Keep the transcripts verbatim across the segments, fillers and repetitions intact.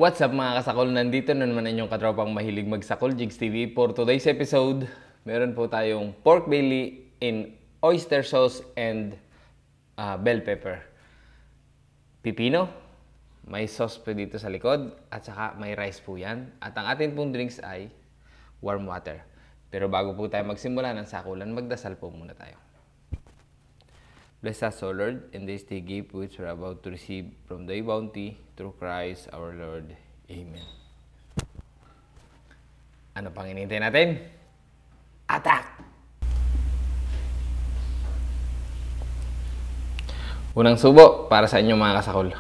What's up mga kasakol? Nandito na naman inyong katropang mahilig magsakol, Jigs T V. For today's episode, meron po tayong pork belly in oyster sauce and uh, bell pepper. Pipino, may sauce po dito sa likod at saka may rice po yan. At ang atin pong drinks ay warm water. Pero bago po tayo magsimula ng sakulan, magdasal po muna tayo. Bless us, O Lord, in this day gift which we are about to receive from thy bounty through Christ our Lord. Amen. Ano pang hinihintay natin? Attack! Unang subo para sa inyo mga kasakol.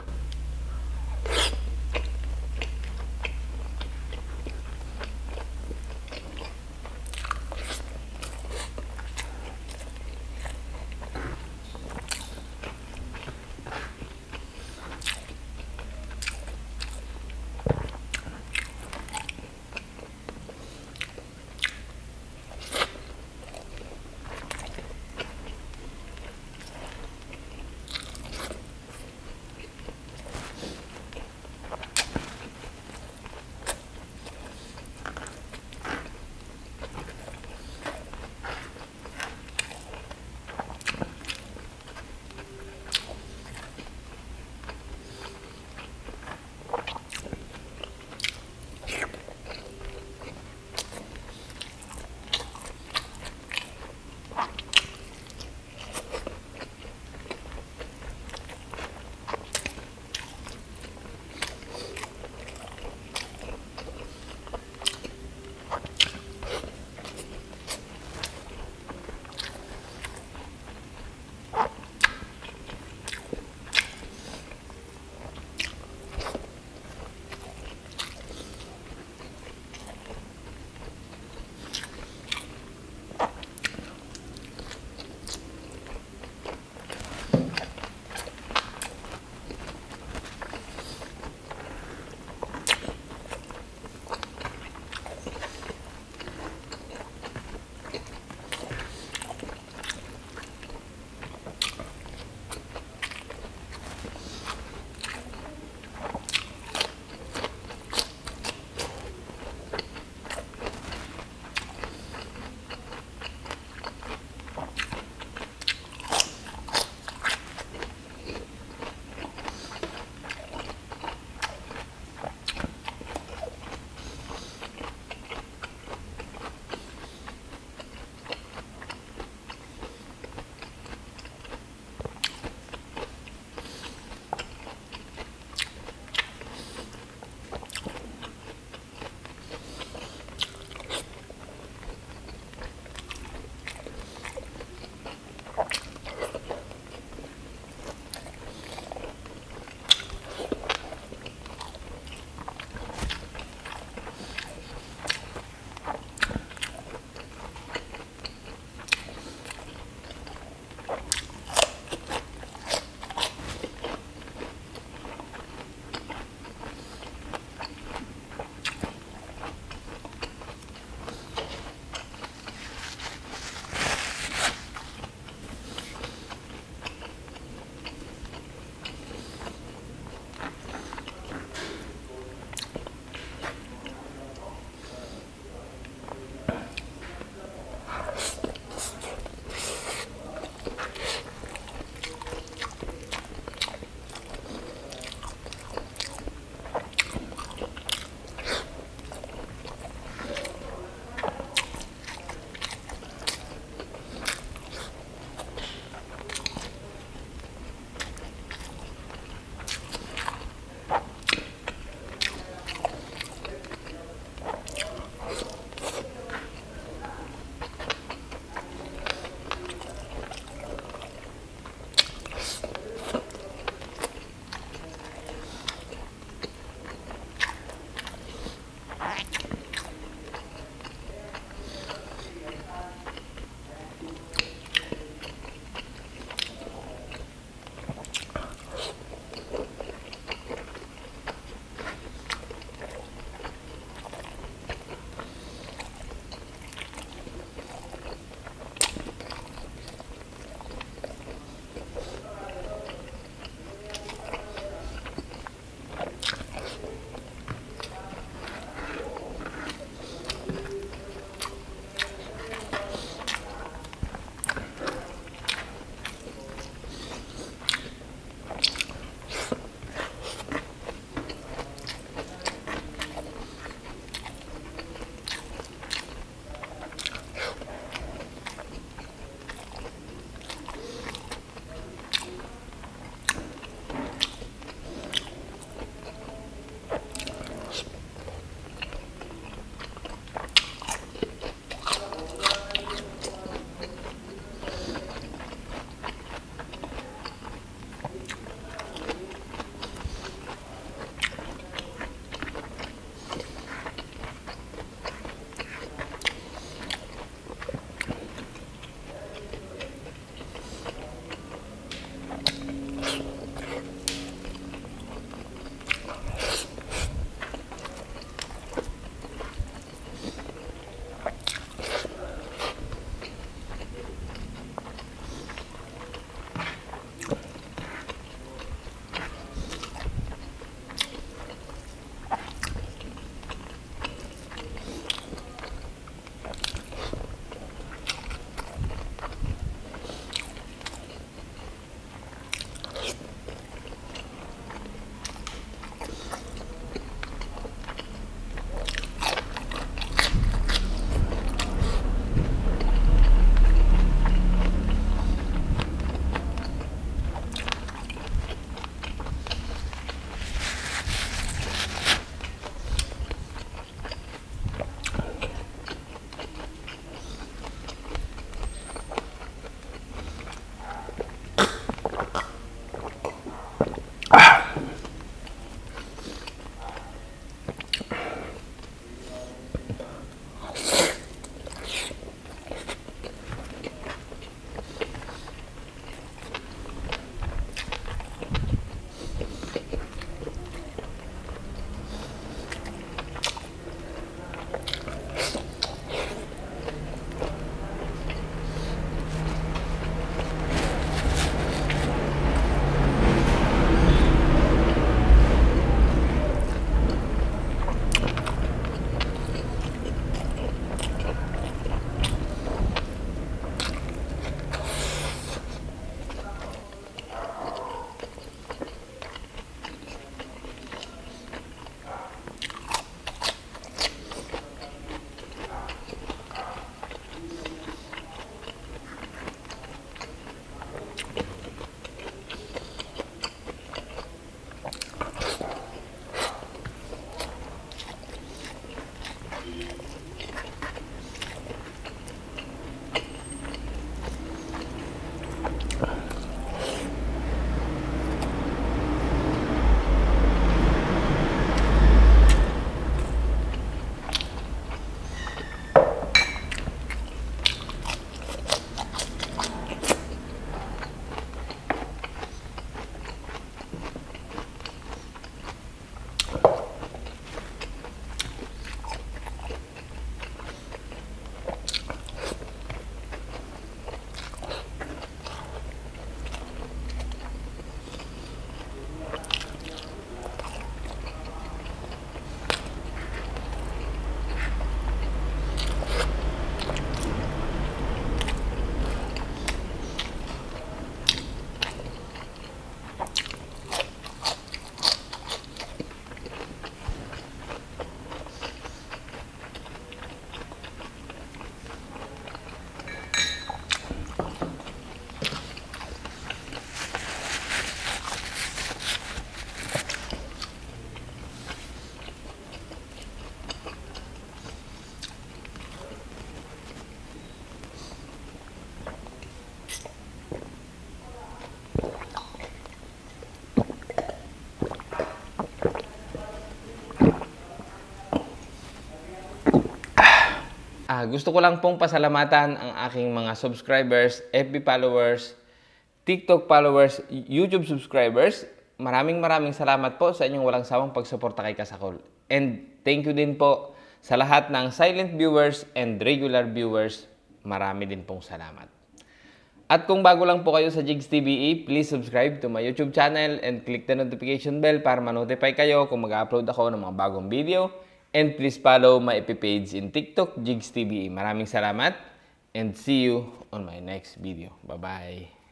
Ah, gusto ko lang pong pasalamatan ang aking mga subscribers, F B followers, TikTok followers, YouTube subscribers. Maraming maraming salamat po sa inyong walang sawang pagsuporta kay Kasakol. And thank you din po sa lahat ng silent viewers and regular viewers. Marami din pong salamat. At kung bago lang po kayo sa Jigs T V E, please subscribe to my YouTube channel and click the notification bell para ma-notify kayo kung mag-upload ako ng mga bagong video. And please follow my F B page in TikTok, Jigs T V E. Maraming salamat and see you on my next video. Bye-bye!